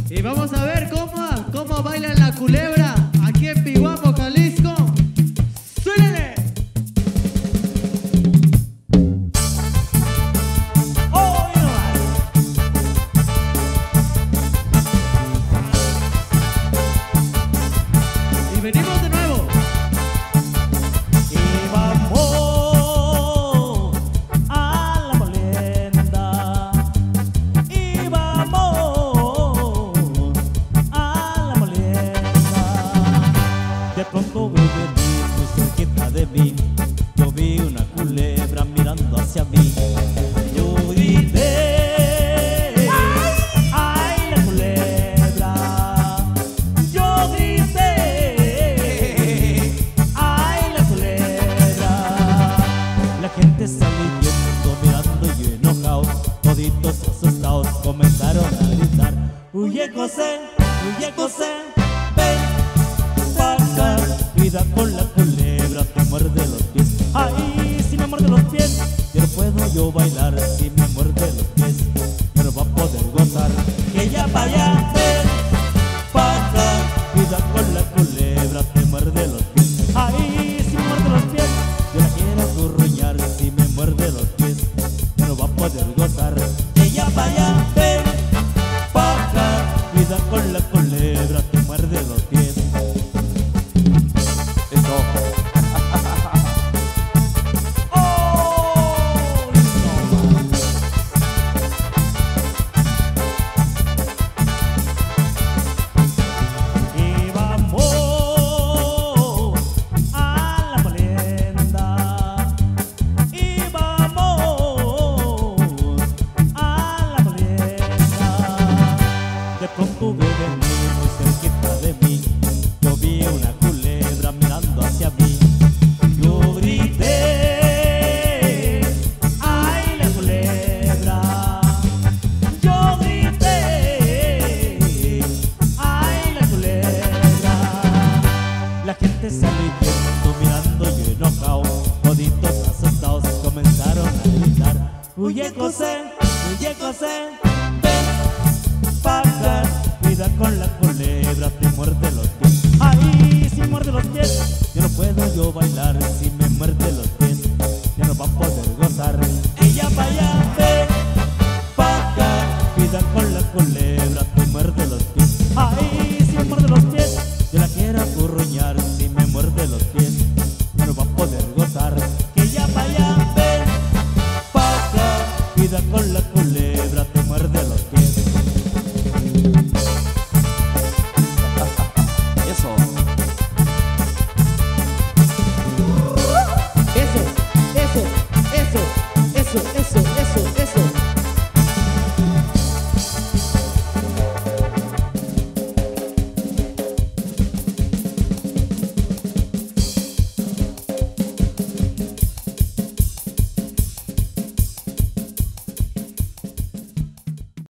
Y vamos a ver cómo bailan la culebra aquí en Piguamo, Jalisco. ¡Súbele! ¡Oh, no más! Y venimos de nuevo. Y vamos a la molienda. Y vamos a la molienda. De pronto vi venir muy cerquita de mí. Yo vi una culebra mirando hacia mí. Yo grité, ¡ay, la culebra! Yo grité, ¡ay, la culebra! La gente saliendo, mirando y enojados, toditos asustados comenzaron a gritar: huye José, ven pa' acá, cuida con la culebra, te muerde los pies. Ay, si me muerde los pies, ya no puedo yo bailar. Si me muerde los pies, ya no va a poder gozar. Que ya vaya, ven pa' acá, cuida con la culebra, te muerde los pies. Ay, si me muerde los pies, yo la quiero acurruñar. Si me muerde los pies, ya no va a poder gozar. Que ya vaya, ven pa' acá, cuida con la culebra, te muerde los pies. Eso. Y vamos a la molienda. Y vamos a la molienda. De pronto vi venir muy cerquita de mí. Yo vi una culebra mirando hacia mí. Yo grité, ¡ay, la culebra! Yo grité, ¡ay, la culebra! La gente saliendo, mirando y enojado, toditos asustados comenzaron a gritar: huye José,